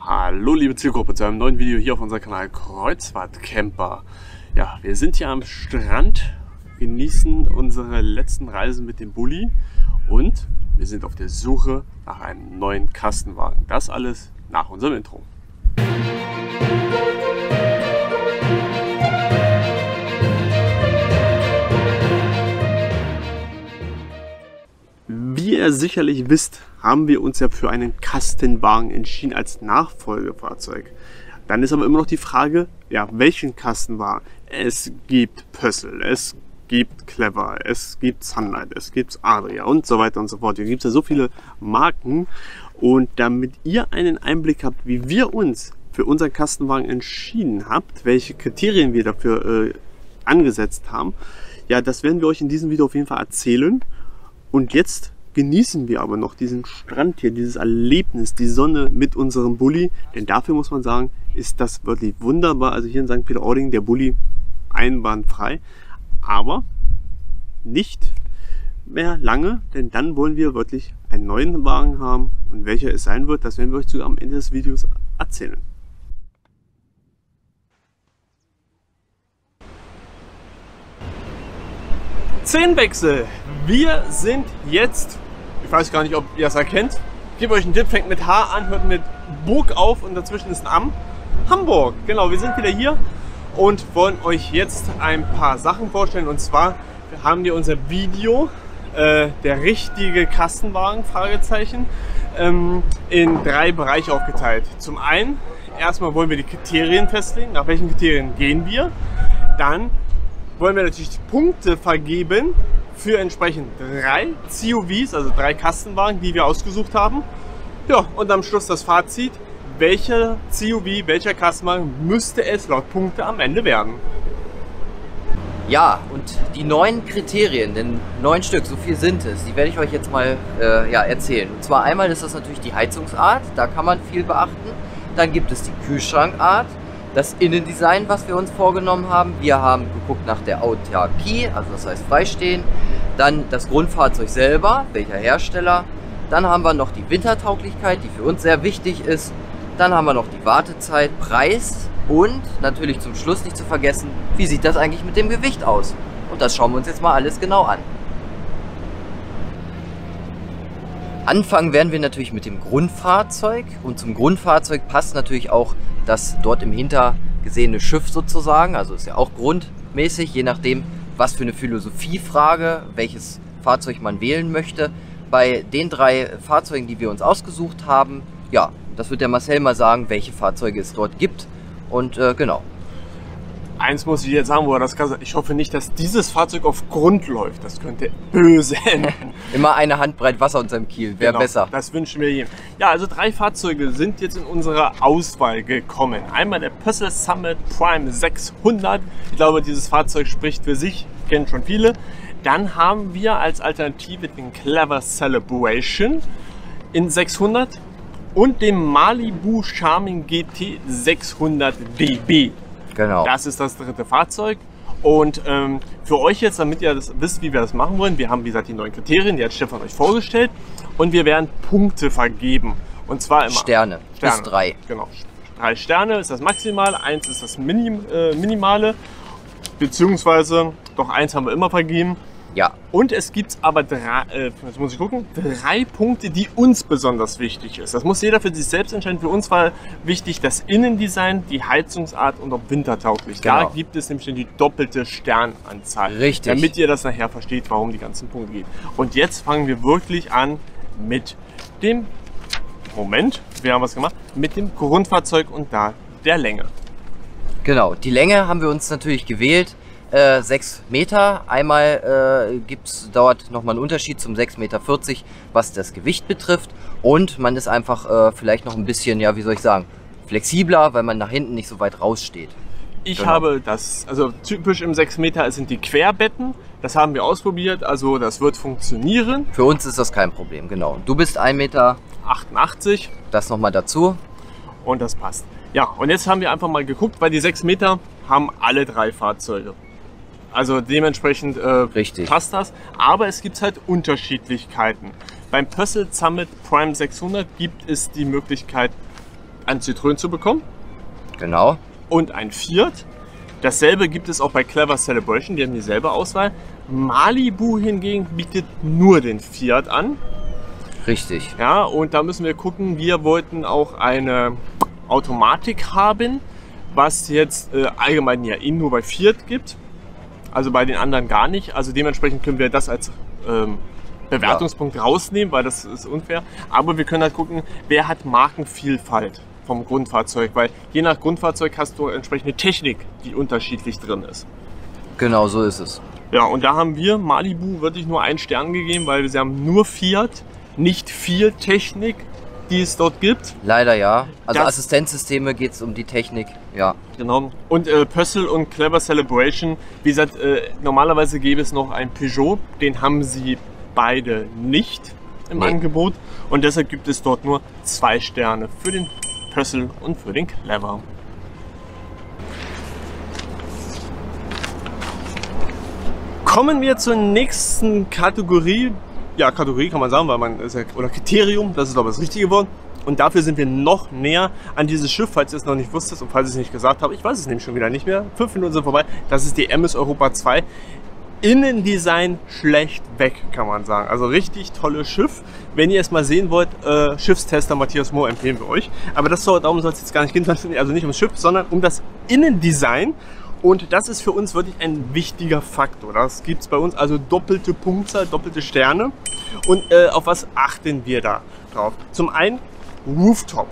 Hallo liebe Zielgruppe zu einem neuen Video hier auf unserem Kanal Kreuzfahrtcamper. Ja, wir sind hier am Strand, genießen unsere letzten Reisen mit dem Bulli und wir sind auf der Suche nach einem neuen Kastenwagen. Das alles nach unserem Intro. Wie ihr sicherlich wisst, haben wir uns ja für einen Kastenwagen entschieden als Nachfolgefahrzeug. Dann ist aber immer noch die Frage, ja, welchen Kastenwagen? Es gibt Pössl, es gibt Clever, es gibt Sunlight, es gibt Adria und so weiter und so fort. Hier gibt es ja so viele Marken und damit ihr einen Einblick habt, wie wir uns für unseren Kastenwagen entschieden habt, welche Kriterien wir dafür angesetzt haben, ja, das werden wir euch in diesem Video auf jeden Fall erzählen. Und jetzt genießen wir aber noch diesen Strand hier, dieses Erlebnis, die Sonne mit unserem Bulli. Denn dafür muss man sagen, ist das wirklich wunderbar. Also hier in St. Peter-Ording, der Bulli einwandfrei. Aber nicht mehr lange, denn dann wollen wir wirklich einen neuen Wagen haben. Und welcher es sein wird, das werden wir euch sogar am Ende des Videos erzählen. Szenenwechsel. Wir sind jetzt, ich weiß gar nicht, ob ihr es erkennt, ich gebe euch einen Tipp, fängt mit H an, hört mit Burg auf und dazwischen ist ein Am. Hamburg. Genau, wir sind wieder hier und wollen euch jetzt ein paar Sachen vorstellen. Und zwar haben wir unser Video, der richtige Kastenwagen, Fragezeichen, in 3 Bereiche aufgeteilt. Zum einen, erstmal wollen wir die Kriterien festlegen, nach welchen Kriterien gehen wir. Dann wollen wir natürlich Punkte vergeben für entsprechend 3 CUVs, also 3 Kastenwagen, die wir ausgesucht haben. Ja, und am Schluss das Fazit, welcher CUV, welcher Kastenwagen müsste es laut Punkte am Ende werden. Ja, und die 9 Kriterien, denn 9 Stück, so viel sind es, die werde ich euch jetzt mal erzählen. Und zwar einmal ist das natürlich die Heizungsart, da kann man viel beachten. Dann gibt es die Kühlschrankart. Das Innendesign, was wir uns vorgenommen haben. Wir haben geguckt nach der Autarkie, also das heißt Freistehen. Dann das Grundfahrzeug selber, welcher Hersteller. Dann haben wir noch die Wintertauglichkeit, die für uns sehr wichtig ist. Dann haben wir noch die Wartezeit, Preis und natürlich zum Schluss nicht zu vergessen, wie sieht das eigentlich mit dem Gewicht aus? Und das schauen wir uns jetzt mal alles genau an. Anfangen werden wir natürlich mit dem Grundfahrzeug und zum Grundfahrzeug passt natürlich auch das dort im Hinter gesehene Schiff sozusagen, also ist ja auch grundmäßig, je nachdem, was für eine Philosophiefrage, welches Fahrzeug man wählen möchte. Bei den 3 Fahrzeugen, die wir uns ausgesucht haben, ja, das wird der Marcel mal sagen, welche Fahrzeuge es dort gibt und genau. Eins muss ich jetzt sagen, wo er das gesagt hat. Ich hoffe nicht, dass dieses Fahrzeug auf Grund läuft. Das könnte böse enden. Immer eine Handbreit Wasser unterm Kiel, wäre genau, besser. Das wünschen wir jedem. Ja, also 3 Fahrzeuge sind jetzt in unserer Auswahl gekommen. Einmal der Pössl Summit Prime 600. Ich glaube, dieses Fahrzeug spricht für sich, kennen schon viele. Dann haben wir als Alternative den Clever Celebration in 600 und den Malibu Charming GT 600 DB. Genau. Das ist das 3. Fahrzeug und für euch jetzt, damit ihr das wisst, wie wir das machen wollen, wir haben wie gesagt die 9 Kriterien, die hat Stefan euch vorgestellt und wir werden Punkte vergeben und zwar immer Sterne. Bis 3. Genau, 3 Sterne ist das Maximal, 1 ist das Minimale, beziehungsweise doch 1 haben wir immer vergeben. Ja. Und es gibt aber 3 Punkte, die uns besonders wichtig ist. Das muss jeder für sich selbst entscheiden. Für uns war wichtig das Innendesign, die Heizungsart und ob wintertauglich. Genau. Da gibt es nämlich die doppelte Sternanzahl. Richtig. Damit ihr das nachher versteht, warum die ganzen Punkte gehen. Und jetzt fangen wir wirklich an mit dem, wir haben was gemacht, mit dem Grundfahrzeug und da der Länge. Genau, die Länge haben wir uns natürlich gewählt. 6 Meter. Einmal gibt es dort nochmal einen Unterschied zum 6,40 Meter, was das Gewicht betrifft. Und man ist einfach vielleicht noch ein bisschen, ja, wie soll ich sagen, flexibler, weil man nach hinten nicht so weit raussteht. Ich habe das, also typisch im 6 Meter sind die Querbetten. Das haben wir ausprobiert, also das wird funktionieren. Für uns ist das kein Problem, genau. Du bist 1,88 Meter. Das nochmal dazu. Und das passt. Ja, und jetzt haben wir einfach mal geguckt, weil die 6 Meter haben alle 3 Fahrzeuge. Also dementsprechend passt das. Aber es gibt halt Unterschiedlichkeiten. Beim Pössl Summit Prime 600 gibt es die Möglichkeit, ein Citroën zu bekommen. Genau. Und ein Fiat. Dasselbe gibt es auch bei Clever Celebration, die haben dieselbe Auswahl. Malibu hingegen bietet nur den Fiat an. Richtig. Ja, und da müssen wir gucken, wir wollten auch eine Automatik haben, was jetzt allgemein ja nur bei Fiat gibt. Also bei den anderen gar nicht. Also dementsprechend können wir das als Bewertungspunkt rausnehmen, weil das ist unfair. Aber wir können halt gucken, wer hat Markenvielfalt vom Grundfahrzeug, weil je nach Grundfahrzeug hast du entsprechende Technik, die unterschiedlich drin ist. Genau, so ist es. Ja, und da haben wir Malibu wirklich nur einen Stern gegeben, weil sie haben nur Fiat, nicht viel Technik, die es dort gibt. Leider ja. Also Das- Assistenzsysteme geht es um die Technik, ja. Genau. Und Pössl und Clever Celebration, wie gesagt, normalerweise gäbe es noch ein Peugeot, den haben sie beide nicht im Angebot. Und deshalb gibt es dort nur 2 Sterne für den Pössl und für den Clever. Kommen wir zur nächsten Kategorie. Ja, Kategorie kann man sagen, weil man ist ja, oder Kriterium, das ist aber das richtige Wort. Und dafür sind wir noch näher an dieses Schiff, falls ihr es noch nicht wusstet und falls ich es nicht gesagt habe. Ich weiß es nämlich schon wieder nicht mehr. 5 Minuten sind vorbei. Das ist die MS Europa 2. Innendesign schlecht weg, kann man sagen. Also richtig tolles Schiff. Wenn ihr es mal sehen wollt, Schiffstester Matthias Mohr empfehlen wir euch. Aber darum soll es jetzt gar nicht gehen, also nicht ums Schiff, sondern um das Innendesign. Und das ist für uns wirklich ein wichtiger Faktor. Das gibt es bei uns, also doppelte Punktzahl, doppelte Sterne. Und auf was achten wir da drauf? Zum einen Rooftop.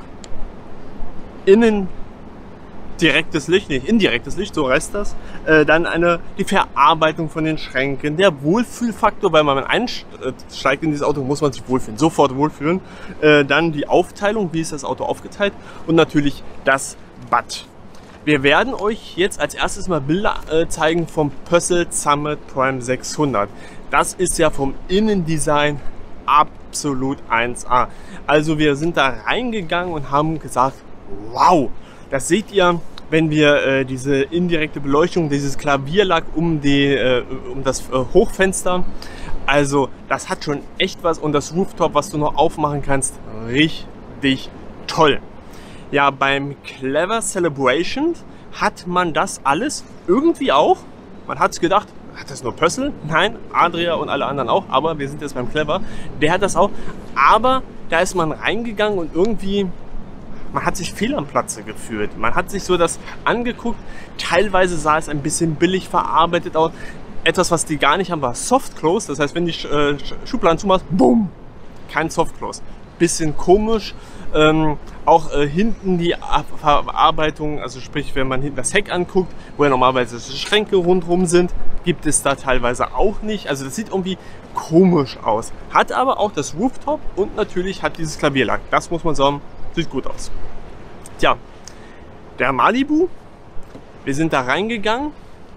Innen direktes Licht, nicht indirektes Licht, so heißt das. Dann die Verarbeitung von den Schränken, der Wohlfühlfaktor, weil wenn man einsteigt in dieses Auto, muss man sich wohlfühlen, sofort wohlfühlen. Dann die Aufteilung, wie ist das Auto aufgeteilt und natürlich das Bad. Wir werden euch jetzt als erstes mal Bilder zeigen vom Pössl Summit Prime 600. Das ist ja vom Innendesign absolut 1A. Also wir sind da reingegangen und haben gesagt, wow, das seht ihr, wenn wir diese indirekte Beleuchtung, dieses Klavierlack um das Hochfenster, also das hat schon echt was und das Rooftop, was du noch aufmachen kannst, richtig toll. Ja, beim Clever Celebration hat man das alles irgendwie auch. Man hat gedacht, hat das nur Pössl? Nein, Adria und alle anderen auch, aber wir sind jetzt beim Clever. Der hat das auch, aber da ist man reingegangen und irgendwie, man hat sich fehl am Platze gefühlt. Man hat sich so das angeguckt. Teilweise sah es ein bisschen billig verarbeitet aus. Etwas, was die gar nicht haben, war Soft Close. Das heißt, wenn die Schubladen zumachst, bumm, kein Soft Close. Bisschen komisch. Auch hinten die Verarbeitung, also sprich, wenn man hinten das Heck anguckt, wo ja normalerweise Schränke rundherum sind, gibt es da teilweise auch nicht. Also das sieht irgendwie komisch aus. Hat aber auch das Rooftop und natürlich hat dieses Klavierlack. Das muss man sagen, sieht gut aus. Tja, der Malibu, wir sind da reingegangen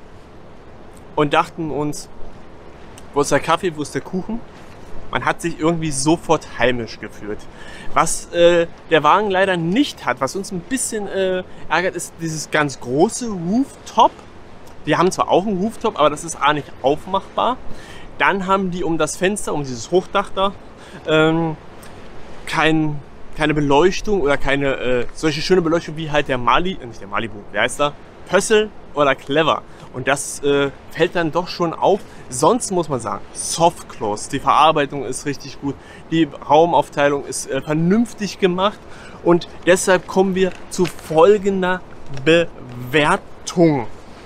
und dachten uns, wo ist der Kaffee, wo ist der Kuchen? Man hat sich irgendwie sofort heimisch gefühlt. Was der Wagen leider nicht hat, was uns ein bisschen ärgert, ist dieses ganz große Rooftop. Die haben zwar auch einen Rooftop, aber das ist A nicht aufmachbar. Dann haben die um das Fenster, um dieses Hochdach da, keine Beleuchtung oder keine solche schöne Beleuchtung wie halt nicht der Malibu, wie heißt der? Pössl oder Clever. Und das fällt dann doch schon auf. Sonst muss man sagen, Soft Close. Die Verarbeitung ist richtig gut. Die Raumaufteilung ist vernünftig gemacht. Und deshalb kommen wir zu folgender Bewertung.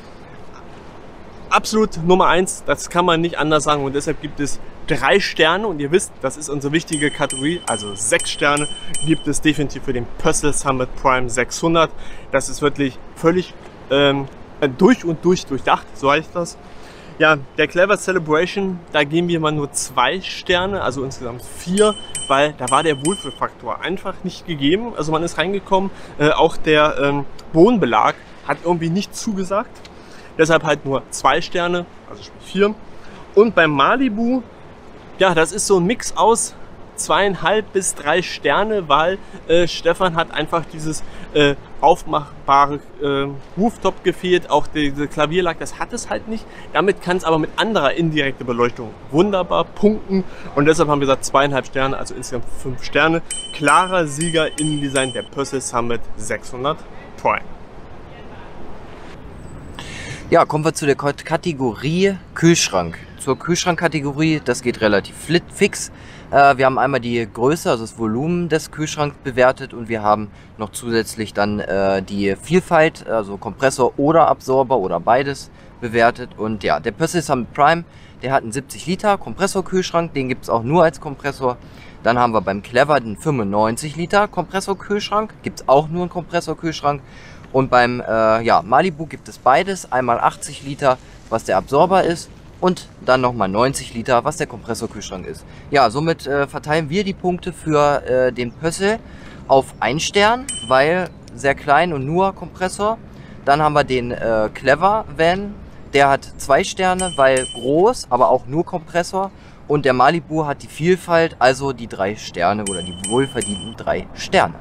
Absolut Nummer 1, das kann man nicht anders sagen. Und deshalb gibt es 3 Sterne. Und ihr wisst, das ist unsere wichtige Kategorie. Also 6 Sterne gibt es definitiv für den Pössl Summit Prime 600. Das ist wirklich völlig durch und durch durchdacht, so heißt das. Ja, der Clever Celebration, da geben wir mal nur 2 Sterne, also insgesamt 4, weil da war der Wohlfühlfaktor einfach nicht gegeben. Also man ist reingekommen, auch der Bodenbelag hat irgendwie nicht zugesagt. Deshalb halt nur 2 Sterne, also sprich 4. Und beim Malibu, ja, das ist so ein Mix aus 2,5 bis 3 Sterne, weil Stefan hat einfach dieses aufmachbare Rooftop gefehlt, auch diese Klavierlack, das hat es halt nicht. Damit kann es aber mit anderer indirekter Beleuchtung wunderbar punkten und deshalb haben wir gesagt 2,5 Sterne, also insgesamt 5 Sterne. Klarer Sieger Innendesign der Purcell Summit 600 Prime. Ja, kommen wir zu der Kategorie Kühlschrank. Zur Kühlschrankkategorie, das geht relativ fix. Wir haben einmal die Größe, also das Volumen des Kühlschranks bewertet und wir haben noch zusätzlich dann die Vielfalt, also Kompressor oder Absorber oder beides bewertet. Und ja, der Purcell Summit Prime, der hat einen 70 Liter Kompressorkühlschrank, den gibt es auch nur als Kompressor. Dann haben wir beim Clever den 95 Liter Kompressorkühlschrank, gibt es auch nur einen Kompressorkühlschrank. Und beim Malibu gibt es beides, einmal 80 Liter, was der Absorber ist. Und dann nochmal 90 Liter, was der Kompressorkühlschrank ist. Ja, somit verteilen wir die Punkte für den Purcell auf 1 Stern, weil sehr klein und nur Kompressor. Dann haben wir den Clever Van, der hat 2 Sterne, weil groß, aber auch nur Kompressor. Und der Malibu hat die Vielfalt, also die 3 Sterne oder die wohlverdienten 3 Sterne.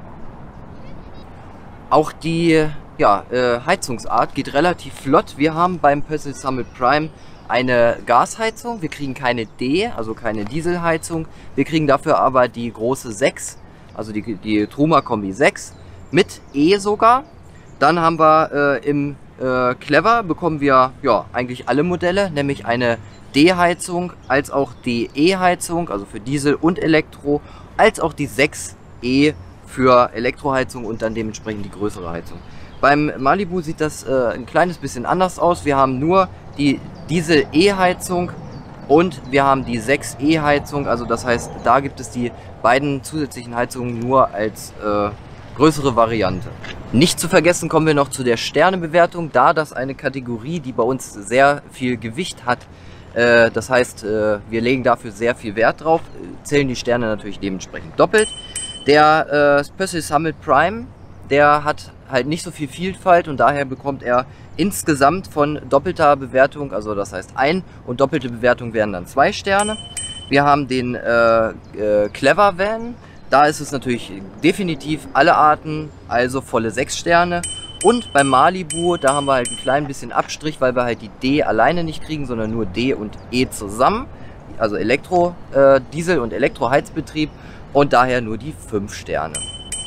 Auch die Heizungsart geht relativ flott. Wir haben beim Purcell Summit Prime eine Gasheizung, wir kriegen keine D, also keine Dieselheizung. Wir kriegen dafür aber die große 6, also die Truma Kombi 6 mit E sogar. Dann haben wir im Clever bekommen wir eigentlich alle Modelle, nämlich eine D-Heizung als auch die E-Heizung, also für Diesel und Elektro, als auch die 6E für Elektroheizung und dann dementsprechend die größere Heizung. Beim Malibu sieht das ein kleines bisschen anders aus. Wir haben nur die Diesel-E-Heizung und wir haben die 6E-Heizung. Also das heißt, da gibt es die beiden zusätzlichen Heizungen nur als größere Variante. Nicht zu vergessen kommen wir noch zu der Sternebewertung, da das eine Kategorie, die bei uns sehr viel Gewicht hat. Das heißt, wir legen dafür sehr viel Wert drauf, zählen die Sterne natürlich dementsprechend doppelt. Der Purcell Summit Prime, der hat halt nicht so viel Vielfalt und daher bekommt er insgesamt von doppelter Bewertung, also das heißt 1 und doppelte Bewertung wären dann 2 Sterne. Wir haben den Clever Van, da ist es natürlich definitiv alle Arten, also volle 6 Sterne. Und beim Malibu, da haben wir halt ein klein bisschen Abstrich, weil wir halt die D alleine nicht kriegen, sondern nur D und E zusammen. Also Diesel- und Elektroheizbetrieb und daher nur die 5 Sterne.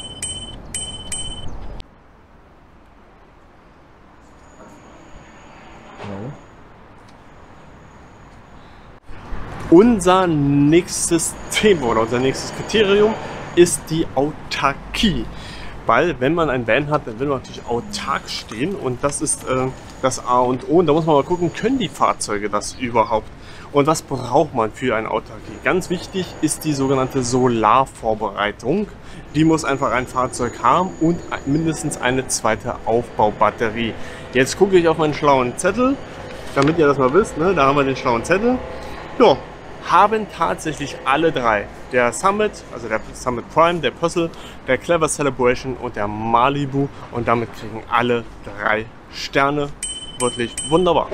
Unser nächstes Thema oder unser nächstes Kriterium ist die Autarkie. Weil wenn man ein Van hat, dann will man natürlich autark stehen und das ist das A und O. Und da muss man mal gucken, können die Fahrzeuge das überhaupt? Und was braucht man für eine Autarkie? Ganz wichtig ist die sogenannte Solarvorbereitung. Die muss einfach ein Fahrzeug haben und mindestens eine zweite Aufbaubatterie. Jetzt gucke ich auf meinen schlauen Zettel, damit ihr das mal wisst. Ne? Da haben wir den schlauen Zettel. Ja, haben tatsächlich alle drei. Der Summit, also der Summit Prime, der Purcell, der Clever Celebration und der Malibu. Und damit kriegen alle 3 Sterne. Wirklich wunderbar.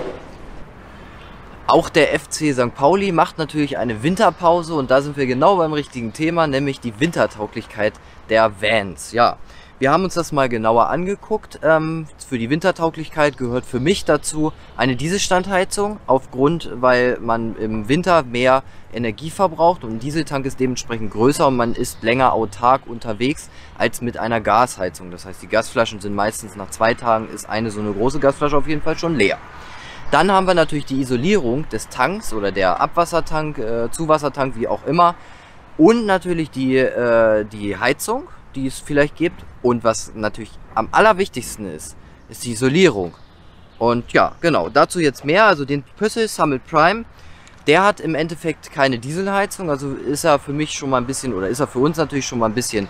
Auch der FC St. Pauli macht natürlich eine Winterpause und da sind wir genau beim richtigen Thema, nämlich die Wintertauglichkeit der Vans. Ja, wir haben uns das mal genauer angeguckt. Für die Wintertauglichkeit gehört für mich dazu eine Dieselstandheizung, weil man im Winter mehr Energie verbraucht und ein Dieseltank ist dementsprechend größer und man ist länger autark unterwegs als mit einer Gasheizung. Das heißt, die Gasflaschen sind meistens nach 2 Tagen ist eine so eine große Gasflasche auf jeden Fall schon leer. Dann haben wir natürlich die Isolierung des Tanks oder der Abwassertank, Zuwassertank, wie auch immer. Und natürlich die Heizung, die es vielleicht gibt. Und was natürlich am allerwichtigsten ist die Isolierung. Und ja, genau, dazu jetzt mehr. Also den Purcell Summit Prime, der hat im Endeffekt keine Dieselheizung. Also ist er für mich schon mal ein bisschen, oder ist er für uns natürlich schon mal ein bisschen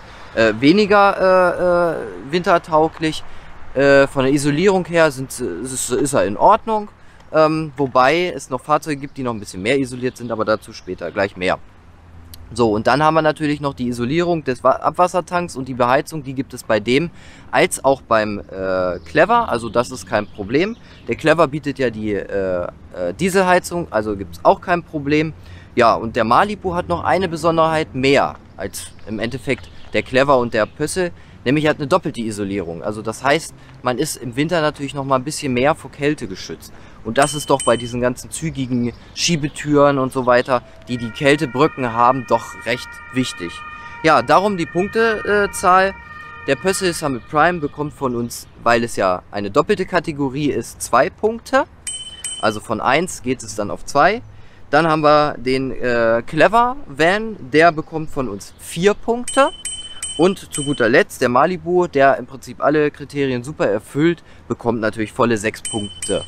weniger wintertauglich. Von der Isolierung her ist er in Ordnung. Wobei es noch Fahrzeuge gibt, die noch ein bisschen mehr isoliert sind, aber dazu später gleich mehr. So, und dann haben wir natürlich noch die Isolierung des Abwassertanks und die Beheizung, die gibt es bei dem als auch beim Clever, also das ist kein Problem. Der Clever bietet ja die Dieselheizung, also gibt es auch kein Problem. Ja, und der Malibu hat noch eine Besonderheit mehr als im Endeffekt der Clever und der Pössl, nämlich hat eine doppelte Isolierung. Also das heißt, man ist im Winter natürlich noch mal ein bisschen mehr vor Kälte geschützt. Und das ist doch bei diesen ganzen zügigen Schiebetüren und so weiter, die die Kältebrücken haben, doch recht wichtig. Ja, darum die Punktezahl. Der Pössl Summit Prime bekommt von uns, weil es ja eine doppelte Kategorie ist, 2 Punkte. Also von 1 geht es dann auf 2. Dann haben wir den Clever Van, der bekommt von uns 4 Punkte. Und zu guter Letzt der Malibu, der im Prinzip alle Kriterien super erfüllt, bekommt natürlich volle 6 Punkte.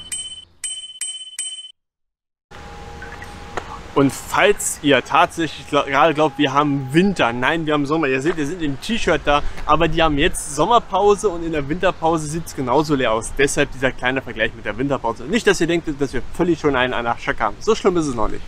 Und falls ihr tatsächlich gerade glaubt, wir haben Winter, nein, wir haben Sommer. Ihr seht, wir sind im T-Shirt da, aber die haben jetzt Sommerpause und in der Winterpause sieht es genauso leer aus. Deshalb dieser kleine Vergleich mit der Winterpause. Nicht, dass ihr denkt, dass wir völlig schon einen an der Schack haben. So schlimm ist es noch nicht.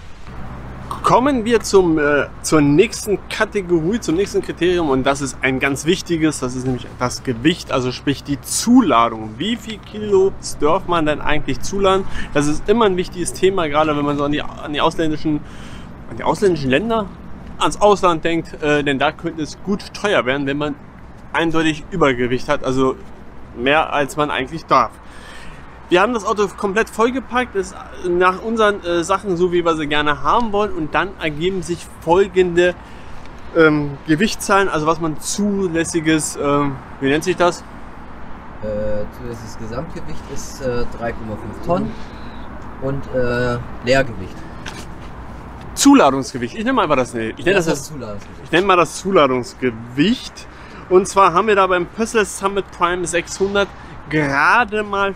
Kommen wir zur nächsten Kategorie, zum nächsten Kriterium, und das ist ein ganz wichtiges, das ist nämlich das Gewicht, also sprich die Zuladung. Wie viel Kilo darf man denn eigentlich zuladen? Das ist immer ein wichtiges Thema, gerade wenn man so an die ausländischen Länder, ans Ausland denkt, denn da könnte es gut teuer werden, wenn man eindeutig Übergewicht hat, also mehr als man eigentlich darf. Wir haben das Auto komplett vollgepackt, ist nach unseren Sachen so, wie wir sie gerne haben wollen, und dann ergeben sich folgende Gewichtszahlen, also was man zulässiges, wie nennt sich das? Zulässiges Gesamtgewicht ist 3,5 Tonnen und Leergewicht. Zuladungsgewicht, ich nenne mal das, ich nenne mal das Zuladungsgewicht, und zwar haben wir da beim Pössl Summit Prime 600 gerade mal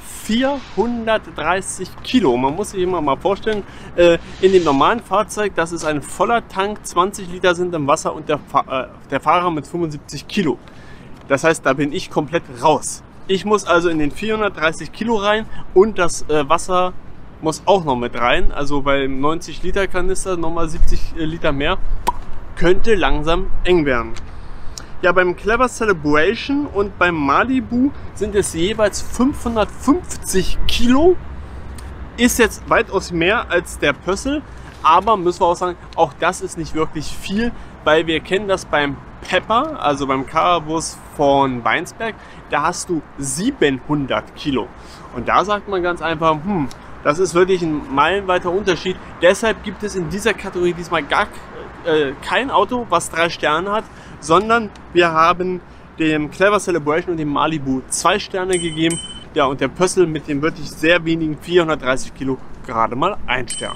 430 Kilo. Man muss sich immer mal vorstellen, in dem normalen Fahrzeug, das ist ein voller Tank, 20 Liter sind im Wasser und der Fahrer mit 75 Kilo. Das heißt, da bin ich komplett raus. Ich muss also in den 430 Kilo rein und das Wasser muss auch noch mit rein. Also beim 90 Liter Kanister nochmal 70 Liter mehr. Könnte langsam eng werden. Ja, beim Clever Celebration und beim Malibu sind es jeweils 550 Kilo. Ist jetzt weitaus mehr als der Pössl, aber müssen wir auch sagen, auch das ist nicht wirklich viel, weil wir kennen das beim Pepper, also beim Carabus von Weinsberg, da hast du 700 Kilo. Und da sagt man ganz einfach, das ist wirklich ein meilenweiter Unterschied. Deshalb gibt es in dieser Kategorie diesmal gar kein Auto, was 3 Sterne hat, sondern wir haben dem Clever Celebration und dem Malibu 2 Sterne gegeben. Ja, und der Pössl mit den wirklich sehr wenigen 430 Kilo gerade mal 1 Stern.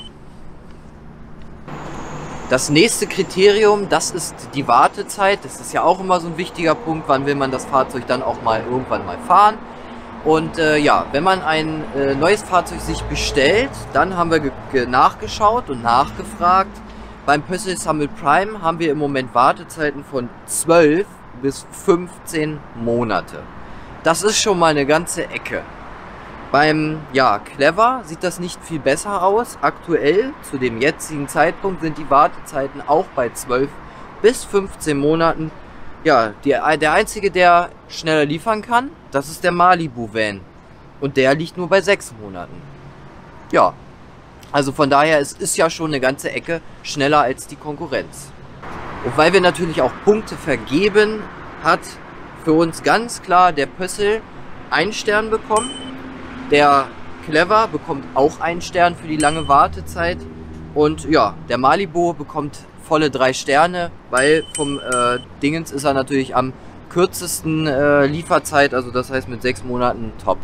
Das nächste Kriterium, das ist die Wartezeit. Das ist ja auch immer so ein wichtiger Punkt, wann will man das Fahrzeug dann auch mal irgendwann mal fahren. Und ja, wenn man ein neues Fahrzeug sich bestellt, dann haben wir nachgeschaut und nachgefragt. Beim Pössl Summit Prime haben wir im Moment Wartezeiten von 12 bis 15 Monate. Das ist schon mal eine ganze Ecke. Beim Clever sieht das nicht viel besser aus. Aktuell, zu dem jetzigen Zeitpunkt, sind die Wartezeiten auch bei 12 bis 15 Monaten. Ja, der einzige, der schneller liefern kann, das ist der Malibu Van. Und der liegt nur bei 6 Monaten. Ja. Also von daher, es ist ja schon eine ganze Ecke schneller als die Konkurrenz. Und weil wir natürlich auch Punkte vergeben, hat für uns ganz klar der Pössl 1 Stern bekommen. Der Clever bekommt auch 1 Stern für die lange Wartezeit. Und ja, der Malibu bekommt volle 3 Sterne, weil vom Dingens ist er natürlich am kürzesten Lieferzeit, also das heißt mit 6 Monaten top.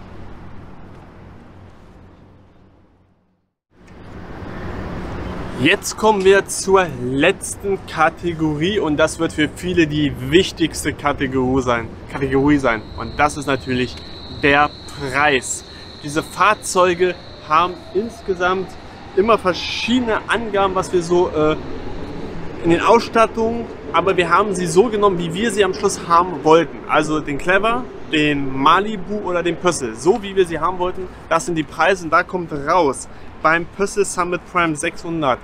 Jetzt kommen wir zur letzten Kategorie, und das wird für viele die wichtigste Kategorie sein. Und das ist natürlich der Preis. Diese Fahrzeuge haben insgesamt immer verschiedene Angaben, was wir so in den Ausstattungen, aber wir haben sie so genommen, wie wir sie am Schluss haben wollten. Also den Clever, den Malibu oder den Pössl. So wie wir sie haben wollten, das sind die Preise, und da kommt raus. Beim Pössl Summit Prime 600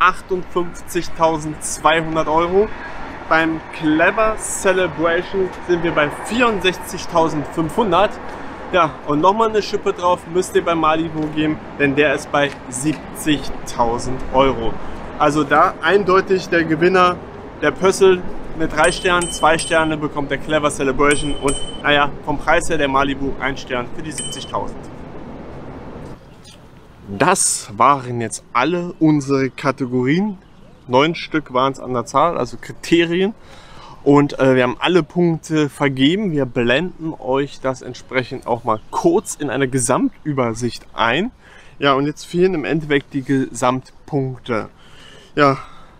58.200 Euro. Beim Clever Celebration sind wir bei 64.500. Ja, und nochmal eine Schippe drauf müsst ihr bei Malibu geben, denn der ist bei 70.000 Euro. Also da eindeutig der Gewinner, der Pössl mit 3 Sternen, 2 Sterne bekommt der Clever Celebration und naja, vom Preis her der Malibu 1 Stern für die 70.000. Das waren jetzt alle unsere Kategorien. 9 Stück waren es an der Zahl, also Kriterien. Und wir haben alle Punkte vergeben. Wir blenden euch das entsprechend auch mal kurz in einer Gesamtübersicht ein. Ja, und jetzt fehlen im Endeffekt die Gesamtpunkte. Ja,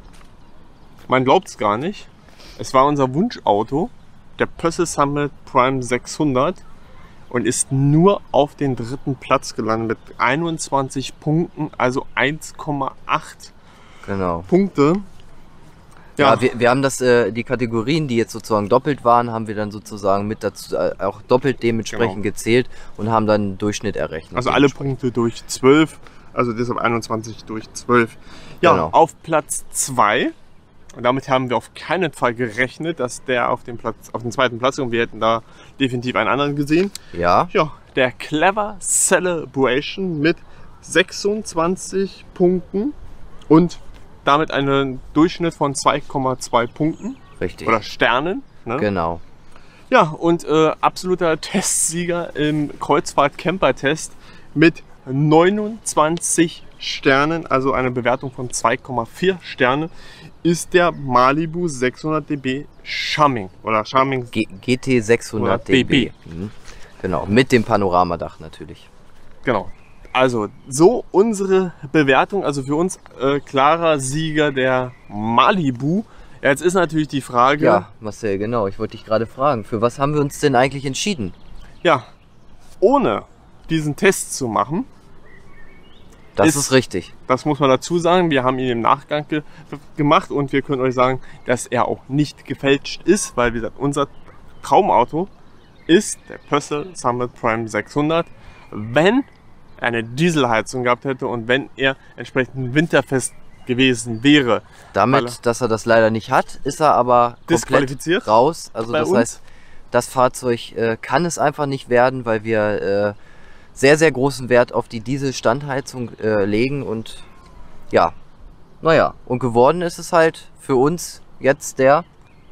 man glaubt es gar nicht. Es war unser Wunschauto, der Pössl Summit Prime 600 und ist nur auf den 3. Platz gelandet mit 21 Punkten, also 1,8 Genau. Punkte. Ja, wir haben das, die Kategorien, die jetzt sozusagen doppelt waren, haben wir dann sozusagen mit dazu auch doppelt dementsprechend gezählt und haben dann einen Durchschnitt errechnet. Also alle Punkte durch 12, also deshalb 21 durch 12. Ja, genau. Auf Platz 2, und damit haben wir auf keinen Fall gerechnet, dass der auf den 2. Platz und wir hätten da definitiv einen anderen gesehen. Ja. Ja, der Clever Celebration mit 26 Punkten und damit einen Durchschnitt von 2,2 Punkten. Richtig. Oder Sternen. Ne? Genau. Ja, und absoluter Testsieger im Kreuzfahrt-Camper-Test mit 29 Sternen, also eine Bewertung von 2,4 Sterne, ist der Malibu 600 dB Charming. Oder Charming GT 600 dB. Mhm. Genau, mit dem Panoramadach natürlich. Genau. Also, so unsere Bewertung, also für uns klarer Sieger der Malibu. Ja, jetzt ist natürlich die Frage... Ja, Marcel, genau, ich wollte dich gerade fragen, für was haben wir uns denn eigentlich entschieden? Ja, ohne diesen Test zu machen... Das ist richtig. Das muss man dazu sagen, wir haben ihn im Nachgang gemacht und wir können euch sagen, dass er auch nicht gefälscht ist, weil wie gesagt, unser Traumauto ist der Pössl Summit Prime 600, wenn eine Dieselheizung gehabt hätte und wenn er entsprechend winterfest gewesen wäre. Damit, dass er das leider nicht hat, ist er aber komplett raus. Also das heißt, das Fahrzeug kann es einfach nicht werden, weil wir sehr, sehr großen Wert auf die Dieselstandheizung legen und ja, naja, und geworden ist es halt für uns jetzt der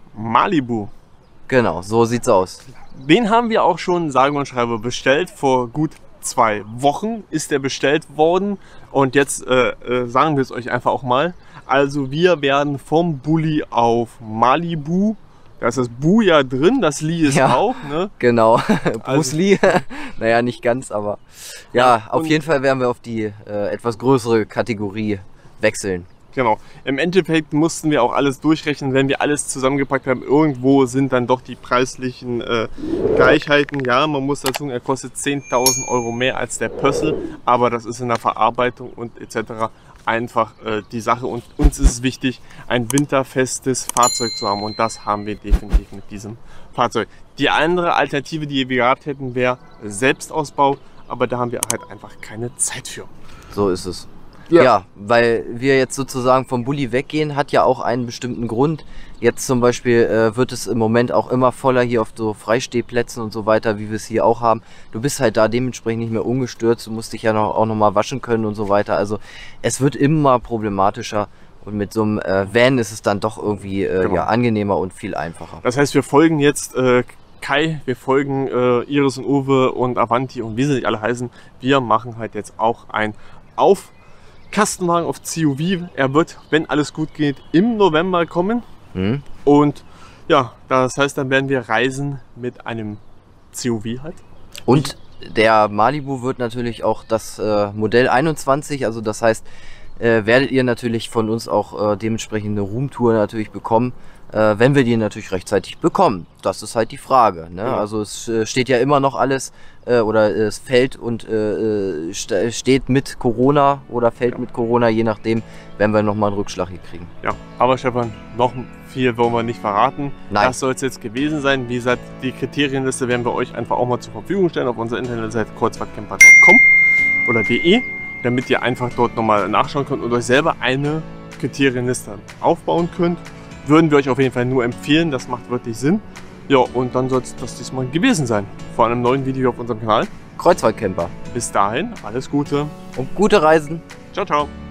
Malibu. Genau, so sieht's aus. Den haben wir auch schon, sage und schreibe, bestellt. Vor gut 2 Wochen ist er bestellt worden und jetzt sagen wir es euch einfach auch mal. Also wir werden vom Bulli auf Malibu, da ist das Bu ja drin, das Li ist ja auch, ne? Genau, Bruce Lee, naja nicht ganz, aber ja, auf jeden Fall werden wir auf die etwas größere Kategorie wechseln. Genau. Im Endeffekt mussten wir auch alles durchrechnen, wenn wir alles zusammengepackt haben. Irgendwo sind dann doch die preislichen Gleichheiten. Ja, man muss dazu sagen, er kostet 10.000 Euro mehr als der Pössl, aber das ist in der Verarbeitung und etc. einfach die Sache. Und uns ist es wichtig, ein winterfestes Fahrzeug zu haben und das haben wir definitiv mit diesem Fahrzeug. Die andere Alternative, die wir gehabt hätten, wäre Selbstausbau, aber da haben wir halt einfach keine Zeit für. So ist es. Ja, weil wir jetzt sozusagen vom Bulli weggehen, hat ja auch einen bestimmten Grund. Jetzt zum Beispiel wird es im Moment auch immer voller hier auf so Freistehplätzen und so weiter, wie wir es hier auch haben. Du bist halt da dementsprechend nicht mehr ungestört, du musst dich ja auch noch mal waschen können und so weiter. Also es wird immer problematischer und mit so einem Van ist es dann doch irgendwie ja, angenehmer und viel einfacher. Das heißt, wir folgen jetzt Kai, wir folgen Iris und Uwe und Avanti und wie sie nicht alle heißen. Wir machen halt jetzt auch ein Kastenwagen auf CUV. Er wird, wenn alles gut geht, im November kommen. Und ja, das heißt, dann werden wir reisen mit einem CUV halt. Und der Malibu wird natürlich auch das Modell 21, also das heißt, werdet ihr natürlich von uns auch dementsprechend eine Roomtour natürlich bekommen, wenn wir die natürlich rechtzeitig bekommen. Das ist halt die Frage, ne? Ja. Also es steht ja immer noch alles oder es fällt und steht mit Corona oder fällt mit Corona, je nachdem, wenn wir nochmal einen Rückschlag hier kriegen. Ja, aber Stefan, noch viel wollen wir nicht verraten. Nein. Das soll es jetzt gewesen sein. Wie gesagt, die Kriterienliste werden wir euch einfach auch mal zur Verfügung stellen auf unserer Internetseite kreuzfahrtcamper.com oder de, damit ihr einfach dort nochmal nachschauen könnt und euch selber eine Kriterienliste aufbauen könnt. Würden wir euch auf jeden Fall nur empfehlen, das macht wirklich Sinn. Ja, und dann soll es das diesmal gewesen sein. Vor einem neuen Video auf unserem Kanal. Kreuzfahrtcamper. Bis dahin, alles Gute. Und gute Reisen. Ciao, ciao.